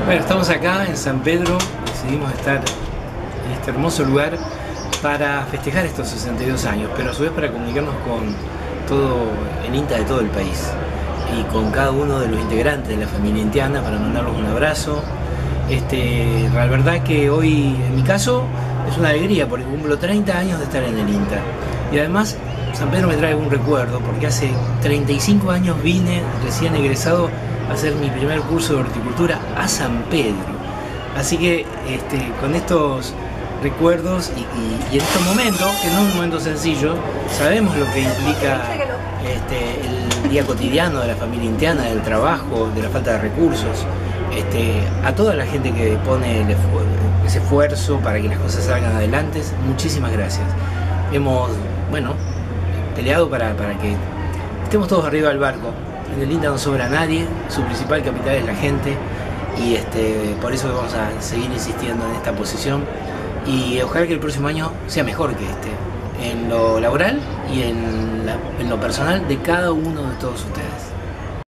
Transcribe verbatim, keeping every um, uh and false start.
Bueno, estamos acá en San Pedro, decidimos estar en este hermoso lugar para festejar estos sesenta y dos años, pero a su vez para comunicarnos con todo el INTA de todo el país y con cada uno de los integrantes de la familia intiana para mandarles un abrazo. Este, la verdad que hoy, en mi caso, es una alegría porque cumplo treinta años de estar en el INTA y además San Pedro me trae un recuerdo porque hace treinta y cinco años vine recién egresado a hacer mi primer curso de horticultura a San Pedro. Así que este, con estos recuerdos y, y, y en estos momentos, que no es un momento sencillo, sabemos lo que implica este, el día cotidiano de la familia intiana, del trabajo, de la falta de recursos. Este, a toda la gente que pone el esfu ese esfuerzo para que las cosas salgan adelante, muchísimas gracias. Hemos, bueno, peleado para, para que estemos todos arriba del barco. En el INTA no sobra nadie, su principal capital es la gente y este, por eso vamos a seguir insistiendo en esta posición y ojalá que el próximo año sea mejor que este, en lo laboral y en, la, en lo personal de cada uno de todos ustedes.